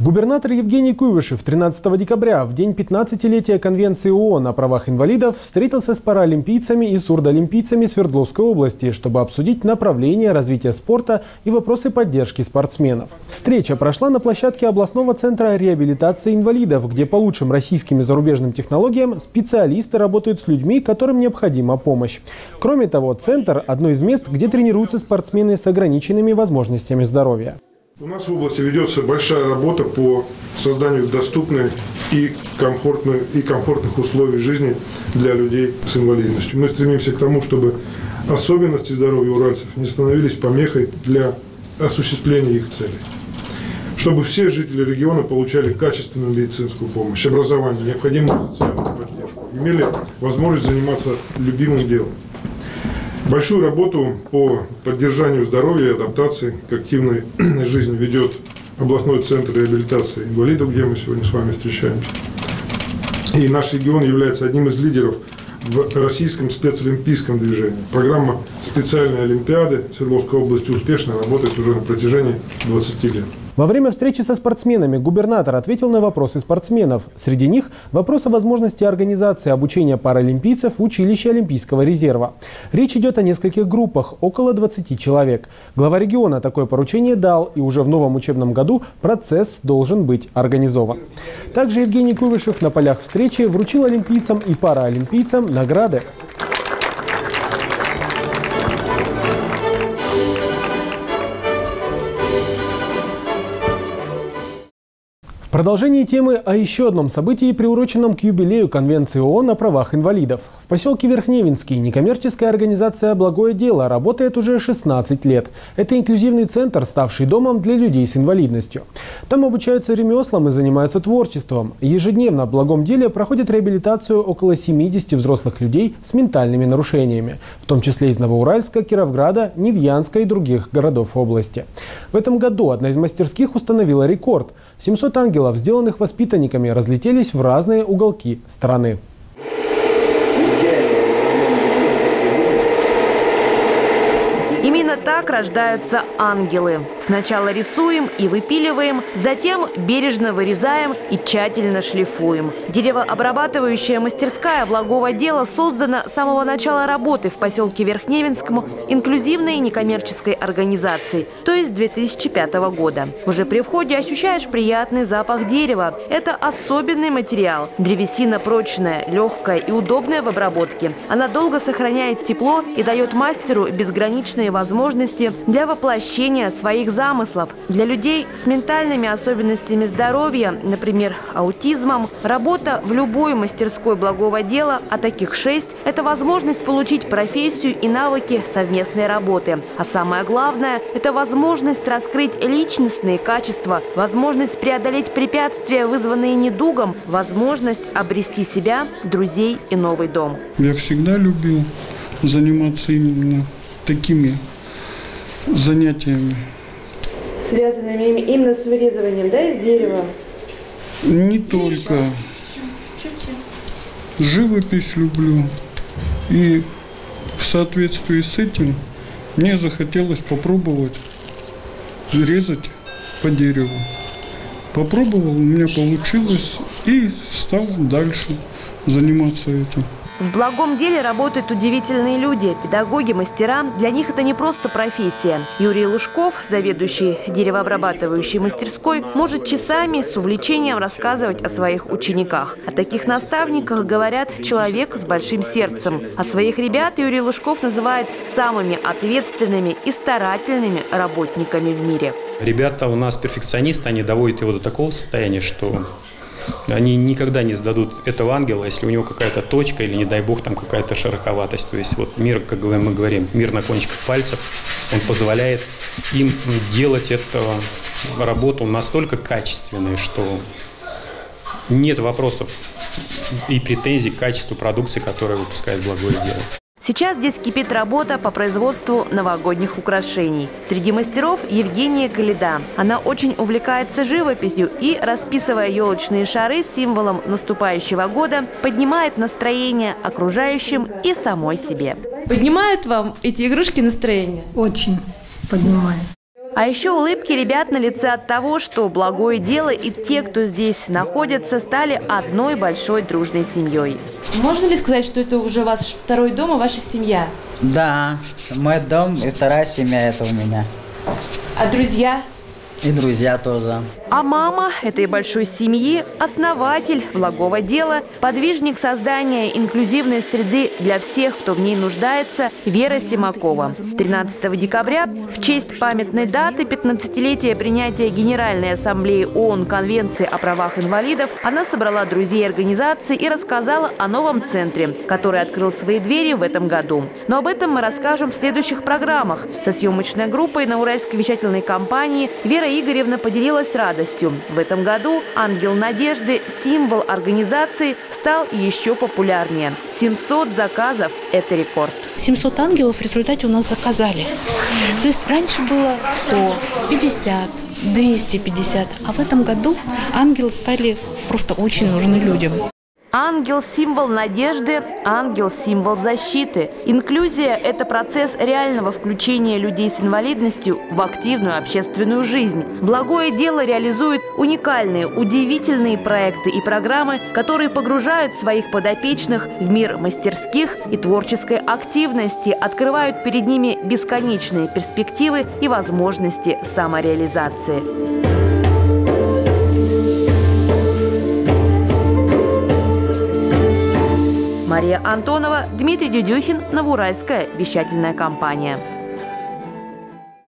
Губернатор Евгений Куйвышев 13 декабря, в день 15-летия Конвенции ООН о правах инвалидов, встретился с паралимпийцами и сурдоолимпийцами Свердловской области, чтобы обсудить направление развития спорта и вопросы поддержки спортсменов. Встреча прошла на площадке областного центра реабилитации инвалидов, где по лучшим российским и зарубежным технологиям специалисты работают с людьми, которым необходима помощь. Кроме того, центр – одно из мест, где тренируются спортсмены с ограниченными возможностями здоровья. У нас в области ведется большая работа по созданию доступных и комфортных условий жизни для людей с инвалидностью. Мы стремимся к тому, чтобы особенности здоровья уральцев не становились помехой для осуществления их целей. Чтобы все жители региона получали качественную медицинскую помощь, образование, необходимую социальную поддержку, имели возможность заниматься любимым делом. Большую работу по поддержанию здоровья и адаптации к активной жизни ведет областной центр реабилитации инвалидов, где мы сегодня с вами встречаемся. И наш регион является одним из лидеров в российском спецолимпийском движении. Программа специальной олимпиады в Свердловской области успешно работает уже на протяжении 20 лет. Во время встречи со спортсменами губернатор ответил на вопросы спортсменов. Среди них вопрос о возможности организации обучения паралимпийцев в училище Олимпийского резерва. Речь идет о нескольких группах, около 20 человек. Глава региона такое поручение дал, и уже в новом учебном году процесс должен быть организован. Также Евгений Куйвышев на полях встречи вручил олимпийцам и параолимпийцам награды. В продолжении темы о еще одном событии, приуроченном к юбилею Конвенции ООН о правах инвалидов. В поселке Верхневинский некоммерческая организация «Благое дело» работает уже 16 лет. Это инклюзивный центр, ставший домом для людей с инвалидностью. Там обучаются ремеслам и занимаются творчеством. Ежедневно в «Благом деле» проходит реабилитацию около 70 взрослых людей с ментальными нарушениями, в том числе из Новоуральска, Кировграда, Невьянска и других городов области. В этом году одна из мастерских установила рекорд. 700 ангелов, сделанных воспитанниками, разлетелись в разные уголки страны. Именно так рождаются ангелы. Сначала рисуем и выпиливаем, затем бережно вырезаем и тщательно шлифуем. Деревообрабатывающая мастерская «Благого дела» создана с самого начала работы в поселке Верхневинском инклюзивной некоммерческой организацией, то есть 2005 года. Уже при входе ощущаешь приятный запах дерева. Это особенный материал. Древесина прочная, легкая и удобная в обработке. Она долго сохраняет тепло и дает мастеру безграничные возможности для воплощения своих замыслов. Для людей с ментальными особенностями здоровья, например, аутизмом, работа в любой мастерской «Благого дела», а таких 6, это возможность получить профессию и навыки совместной работы. А самое главное – это возможность раскрыть личностные качества, возможность преодолеть препятствия, вызванные недугом, возможность обрести себя, друзей и новый дом. Я всегда любил заниматься именно такими занятиями. Связанными именно с вырезыванием, да, из дерева? Не только. Живопись люблю. И в соответствии с этим мне захотелось попробовать резать по дереву. Попробовал, у меня получилось, и стал дальше заниматься этим. В «Благом деле» работают удивительные люди, педагоги, мастера. Для них это не просто профессия. Юрий Лужков, заведующий деревообрабатывающей мастерской, может часами с увлечением рассказывать о своих учениках. О таких наставниках говорят «человек с большим сердцем». А своих ребят Юрий Лужков называет самыми ответственными и старательными работниками в мире. Ребята у нас перфекционисты, они доводят его до такого состояния, что они никогда не сдадут этого ангела, если у него какая-то точка или, не дай бог, там какая-то шероховатость. То есть вот мир, как мы говорим, мир на кончиках пальцев, он позволяет им делать эту работу настолько качественной, что нет вопросов и претензий к качеству продукции, которую выпускает «Благое дело». Сейчас здесь кипит работа по производству новогодних украшений. Среди мастеров Евгения Калида. Она очень увлекается живописью и, расписывая елочные шары с символом наступающего года, поднимает настроение окружающим и самой себе. Поднимают вам эти игрушки настроение? Очень поднимает. А еще улыбки ребят на лице от того, что благое дело и те, кто здесь находится, стали одной большой дружной семьей. Можно ли сказать, что это уже ваш второй дом и ваша семья? Да, мой дом и вторая семья это у меня. А друзья? И друзья тоже. А мама этой большой семьи – основатель благого дела, подвижник создания инклюзивной среды для всех, кто в ней нуждается, Вера Симакова. 13 декабря в честь памятной даты 15-летия принятия Генеральной Ассамблеи ООН Конвенции о правах инвалидов она собрала друзей организации и рассказала о новом центре, который открыл свои двери в этом году. Но об этом мы расскажем в следующих программах. Со съемочной группой на Уральской вещательной компании Вера Игоревна поделилась радостью. В этом году «Ангел Надежды», символ организации, стал еще популярнее. 700 заказов – это рекорд. 700 ангелов в результате у нас заказали. То есть раньше было 100, 50, 250. А в этом году ангелы стали просто очень нужны людям. Ангел – символ надежды, ангел – символ защиты. Инклюзия – это процесс реального включения людей с инвалидностью в активную общественную жизнь. Благое дело реализует уникальные, удивительные проекты и программы, которые погружают своих подопечных в мир мастерских и творческой активности, открывают перед ними бесконечные перспективы и возможности самореализации. Мария Антонова, Дмитрий Дюдюхин, Новоуральская вещательная компания.